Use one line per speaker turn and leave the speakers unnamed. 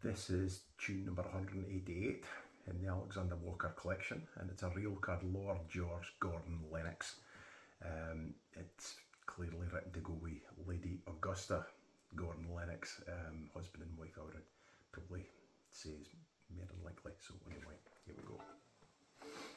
This is tune number 188 in the Alexander Walker collection, and it's a real card, Lord George Gordon Lennox. It's clearly written to go with Lady Augusta Gordon Lennox, husband and wife. I would probably say is more than likely. So anyway, here we go.